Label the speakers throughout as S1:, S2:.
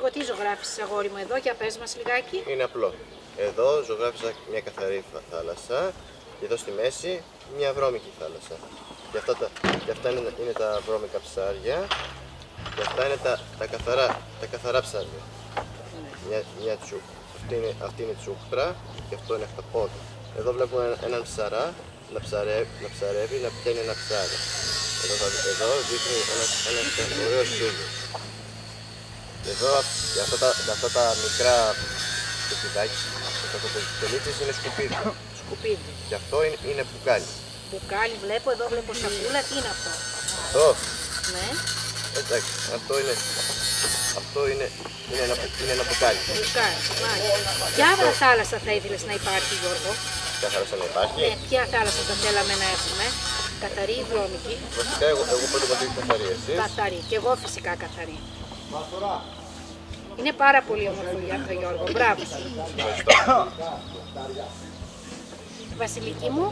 S1: Γιώργο, τι ζωγράφισες αγόρι μου εδώ, για πες μας λιγάκι.
S2: Είναι απλό. Εδώ ζωγράφισα μια καθαρή θάλασσα και εδώ στη μέση μια βρώμικη θάλασσα. Και αυτά είναι τα βρώμικα ψάρια και αυτά είναι τα καθαρά ψάρια. Αυτή είναι τσούκτρα και αυτό είναι χταπόδι. Εδώ βλέπουμε έναν ψαρά να ψαρεύει, να πιάνει ένα ψάρι. Εδώ δείχνει ένας ωραίος σούγος. Εδώ για αυτά τα μικρά κουτιδάκια, το τελίτσις είναι σκουπίδι.
S1: Σκουπίδι.
S2: Και αυτό είναι μπουκάλι.
S1: Μπουκάλι βλέπω, εδώ βλέπω σακούλα, τι είναι αυτό.
S2: Αυτό.
S1: Ναι.
S2: Εντάξει, αυτό είναι ένα μπουκάλι.
S1: Μπουκάλι, μάλιστα. Ποια θάλασσα θα ήθελες να υπάρχει, Γιώργο?
S2: Ποια θάλασσα να υπάρχει?
S1: Ναι, ποια θάλασσα θα θέλαμε να έχουμε? Καθαρή ή βρώμικη?
S2: Βασικά εγώ προτιμώ την καθαρή, εσείς?
S1: Καθαρή, και εγώ φυσικά καθαρή. Είναι πάρα πολύ όμορφο το Γιώργο, μπράβο σου. Βασιλική μου.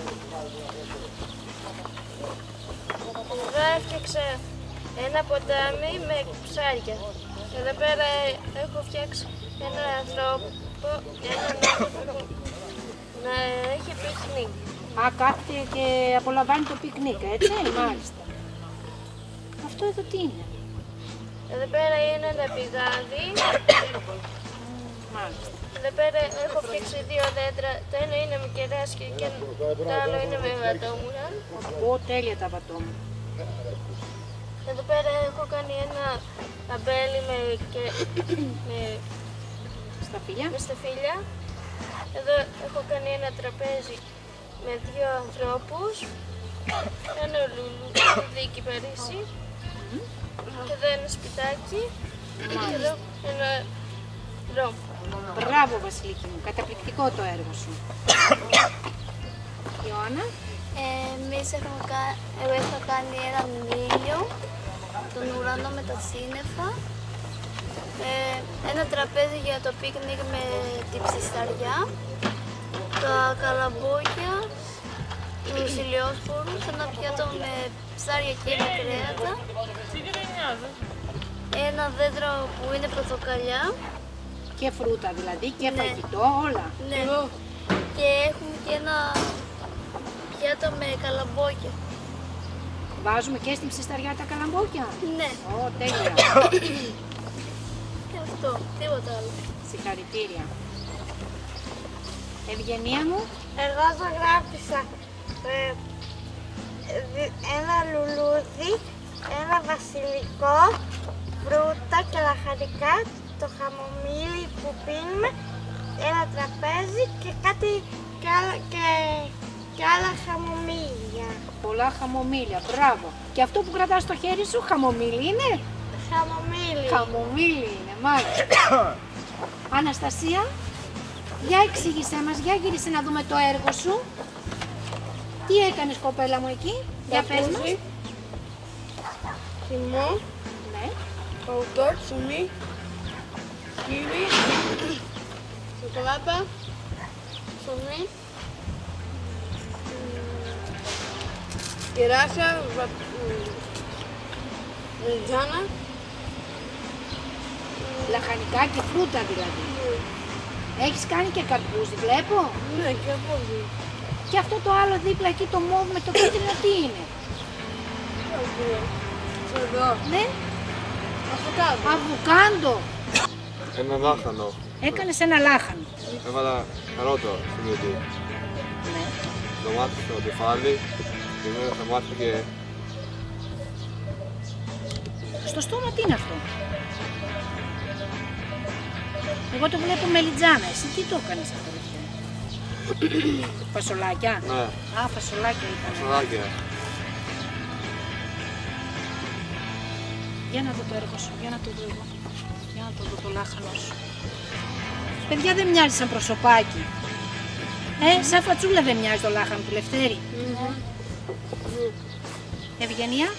S3: Εδώ έφτιαξα ένα ποτάμι με ψάρια. Εδώ πέρα έχω φτιάξει έναν άνθρωπο να έχει πικνίκ.
S1: Α, κάθεται και απολαμβάνει το πικνίκ, έτσι, μάλιστα. Αυτό εδώ τι είναι?
S3: Εδώ πέρα είναι ένα πηγάδι.
S1: Μάλιστα.
S3: Εδώ πέρα έχω φτιάξει δύο δέντρα. Το ένα είναι με κεράσια και το άλλο είναι με βατόμουρα.
S1: Ω, τέλεια τα βατόμουρα.
S3: Εδώ πέρα έχω κάνει ένα αμπέλι με σταφύλια. Εδώ έχω κάνει ένα τραπέζι με δύο ανθρώπους. Ένα λουλουδίκι Παρίσι. Εδώ ένα σπιτάκι. Και εδώ ένα δρόμο.
S1: Μπράβο Βασιλική μου, καταπληκτικό το έργο σου. Ιωάννα.
S4: Εγώ έχω κάνει έναν ήλιο, τον ουρανό με τα σύννεφα, ένα τραπέζι για το πίκνικ με την ψισταριά, τα καλαμπόκια, τους ηλιόσπορους, ένα πιάτο με ψάρια και με κρέατα, ένα δέντρο που είναι πορτοκαλιά.
S1: Και φρούτα δηλαδή, και φαγητό, όλα.
S4: Ναι. Και έχουμε και ένα πιάτο με καλαμπόκια.
S1: Βάζουμε και στην ψισταριά τα καλαμπόκια.
S4: Ναι.
S1: Ω, τέλεια.
S4: Και αυτό, τίποτα άλλο.
S1: Συγχαρητήρια. Ευγενία μου.
S3: Εγώ ζωγράφισα ένα λουλούδι, ένα βασιλικό, φρούτα και λαχανικά, το χαμομήλι που πίνουμε, ένα τραπέζι και και άλλα χαμομήλια.
S1: Πολλά χαμομήλια, μπράβο. Και αυτό που κρατάς στο χέρι σου, χαμομήλι είναι?
S3: Χαμομήλι.
S1: Χαμομήλι είναι, μάλιστα. Αναστασία, για εξήγησέ μας, για γύρισε να δούμε το έργο σου. Τι έκανες κοπέλα μου εκεί, για πες μας.
S3: Χυμό,
S1: Ναι.
S3: παουτό, ψωμί, κύβι, σοκολάτα, ψωμί, κεράσια, μελιτζάνα.
S1: Λαχανικά και φρούτα δηλαδή. Έχεις κάνει και καρπούζι, βλέπω.
S3: Ναι, και πολύ.
S1: Και αυτό το άλλο δίπλα εκεί, το μόβ με το κίτρινο, τι είναι?
S3: Εδώ.
S1: Ναι.
S3: Αβοκάντο.
S1: Αβουκάντο.
S2: Ένα λάχανο.
S1: Έκανες ένα λάχανο.
S2: Έβαλα καρότο στην μύτη.
S1: Ναι.
S2: Ντομάτι στο κεφάλι, δημιουργία στα μάτια και...
S1: Στο στόμα τι είναι αυτό? Εγώ το βλέπω μελιτζάνα. Εσύ τι το έκανες αυτό? Φασολάκια.
S2: Ναι.
S1: Α, φασολάκια ήταν.
S2: Φασολάκια.
S1: Για να δω το έργο σου, για να το δω εγώ. Για να το δω το λάχανο σου. Παιδιά, δεν μοιάζει σαν προσωπάκι. Σαν φατσούλα δεν μοιάζει το λάχανο του Λευτέρη. Ευγενία.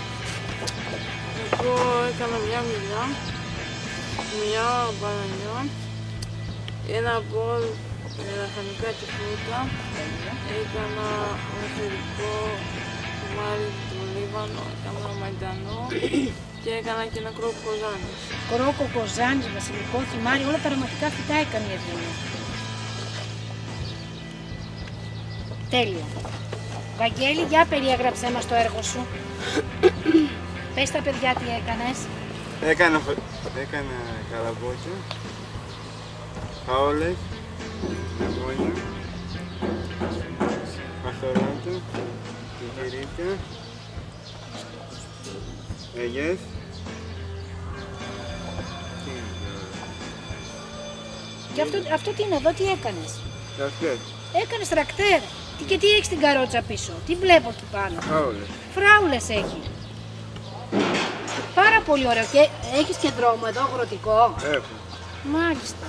S3: Εγώ έκανα μια μιλιά, μια μπανανιά, ένα μπολ με λαχανικά και φρούτα. Έκανα ένα θερικό κουμάρι του Λίβανο, έκανα μαϊντανό,
S5: Και έκανα και ένα κρόκο κοζάνης.
S1: Κρόκο, κοζάνης, βασιλικό, θυμάρι, όλα τα αρωματικά φυτά έκανε η Ευγενία. Τέλεια. Βαγγέλη, για περιέγραψέ μας το έργο σου. Πες στα παιδιά τι έκανες.
S6: Έκανα καλαμπόκια, χαόλες, λεμόνια, φασολάκια, τυγυρίκια, ελιές.
S1: Και αυτό τι είναι εδώ, τι έκανες.
S6: Τρακτέρ.
S1: Έκανες τρακτέρ. Και τι έχει στην καρότσα πίσω, τι βλέπω εκεί πάνω.
S6: Φράουλες.
S1: Φράουλες έχει. Πάρα πολύ ωραίο. Και έχεις και δρόμο εδώ αγροτικό.
S6: Έχω.
S1: Μάλιστα.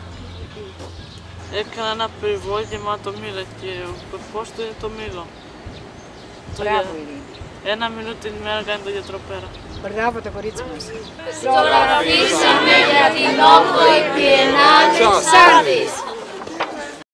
S5: Έκανα ένα περιβόητημα το μήλο και πώς του είναι το μήλο.
S1: Μπράβο, Ειρήνη.
S5: Ένα μήλο την ημέρα κάνει το γιατρό πέρα.
S1: Μπράβο το κορίτσι μας.
S4: Ζωγραφίσαμε για την 8η Biennale Σάρδης.